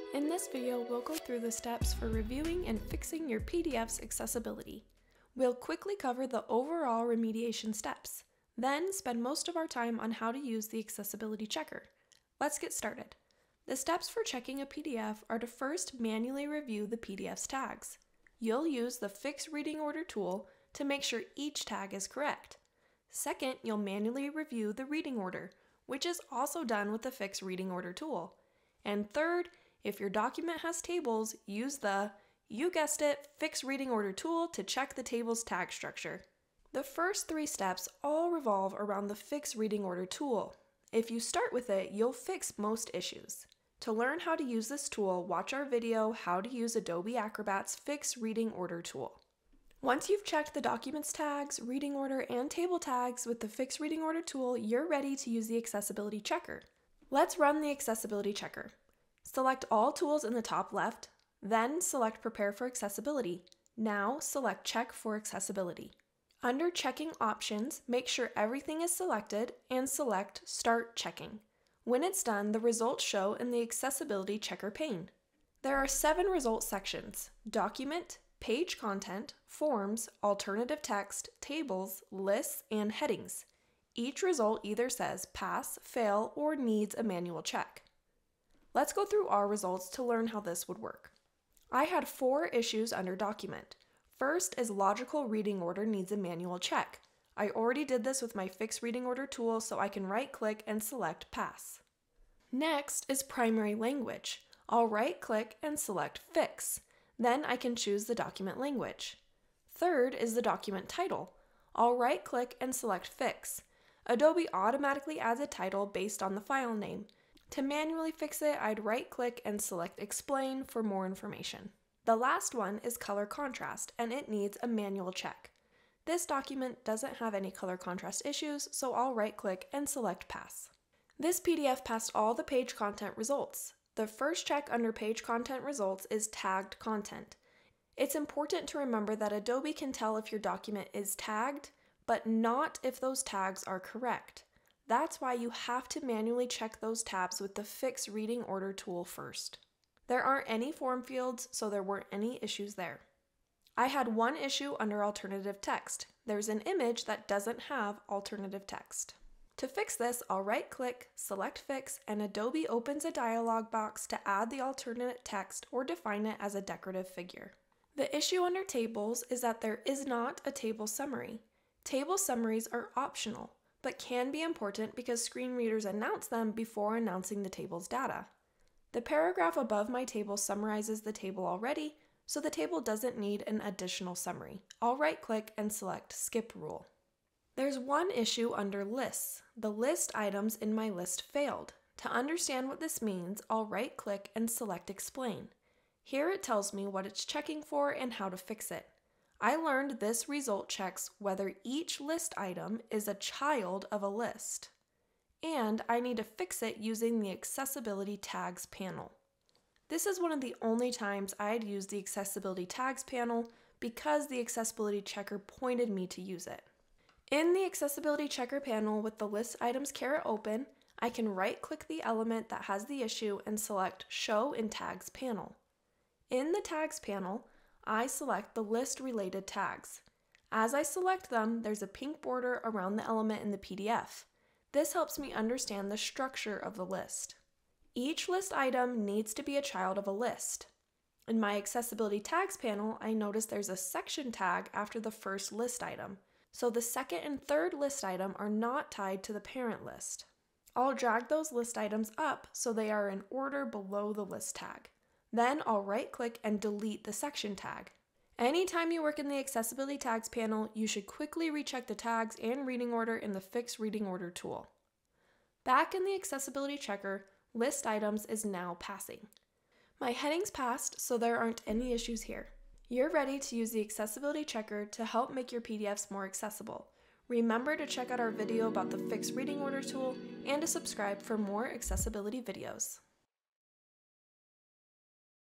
In this video, we'll go through the steps for reviewing and fixing your PDF's accessibility. We'll quickly cover the overall remediation steps, then spend most of our time on how to use the accessibility checker. Let's get started. The steps for checking a PDF are to first manually review the PDF's tags. You'll use the Fix Reading Order tool to make sure each tag is correct. Second, you'll manually review the reading order, which is also done with the Fix Reading Order tool. And third, if your document has tables, use the, you guessed it, Fix Reading Order tool to check the table's tag structure. The first three steps all revolve around the Fix Reading Order tool. If you start with it, you'll fix most issues. To learn how to use this tool, watch our video, How to Use Adobe Acrobat's Fix Reading Order tool. Once you've checked the document's tags, reading order, and table tags with the Fix Reading Order tool, you're ready to use the accessibility checker. Let's run the accessibility checker. Select all tools in the top left, then select Prepare for Accessibility. Now select Check for Accessibility. Under Checking Options, make sure everything is selected and select Start Checking. When it's done, the results show in the Accessibility Checker pane. There are 7 result sections: Document, Page Content, Forms, Alternative Text, Tables, Lists, and Headings. Each result either says Pass, Fail, or needs a manual check. Let's go through our results to learn how this would work. I had 4 issues under Document. First is Logical Reading Order needs a manual check. I already did this with my Fix Reading Order tool, so I can right-click and select Pass. Next is Primary Language. I'll right-click and select Fix. Then I can choose the document language. Third is the document title. I'll right-click and select Fix. Adobe automatically adds a title based on the file name. To manually fix it, I'd right-click and select Explain for more information. The last one is Color Contrast, and it needs a manual check. This document doesn't have any color contrast issues, so I'll right-click and select Pass. This PDF passed all the page content results. The first check under Page Content Results is Tagged Content. It's important to remember that Adobe can tell if your document is tagged, but not if those tags are correct. That's why you have to manually check those tabs with the Fix Reading Order tool first. There aren't any form fields, so there weren't any issues there. I had one issue under alternative text. There's an image that doesn't have alternative text. To fix this, I'll right-click, select Fix, and Adobe opens a dialog box to add the alternate text or define it as a decorative figure. The issue under tables is that there is not a table summary. Table summaries are optional, but can be important because screen readers announce them before announcing the table's data. The paragraph above my table summarizes the table already, so the table doesn't need an additional summary. I'll right-click and select Skip Rule. There's one issue under Lists. The list items in my list failed. To understand what this means, I'll right-click and select Explain. Here it tells me what it's checking for and how to fix it. I learned this result checks whether each list item is a child of a list, and I need to fix it using the Accessibility Tags panel. This is one of the only times I'd use the Accessibility Tags panel because the Accessibility Checker pointed me to use it. In the Accessibility Checker panel with the List Items caret open, I can right-click the element that has the issue and select Show in Tags panel. In the Tags panel, I select the list-related tags. As I select them, there's a pink border around the element in the PDF. This helps me understand the structure of the list. Each list item needs to be a child of a list. In my Accessibility Tags panel, I notice there's a section tag after the first list item, so the second and third list item are not tied to the parent list. I'll drag those list items up so they are in order below the list tag. Then I'll right-click and delete the section tag. Anytime you work in the Accessibility Tags panel, you should quickly recheck the tags and reading order in the Fix Reading Order tool. Back in the Accessibility Checker, List Items is now passing. My headings passed, so there aren't any issues here. You're ready to use the Accessibility Checker to help make your PDFs more accessible. Remember to check out our video about the Fix Reading Order tool and to subscribe for more accessibility videos.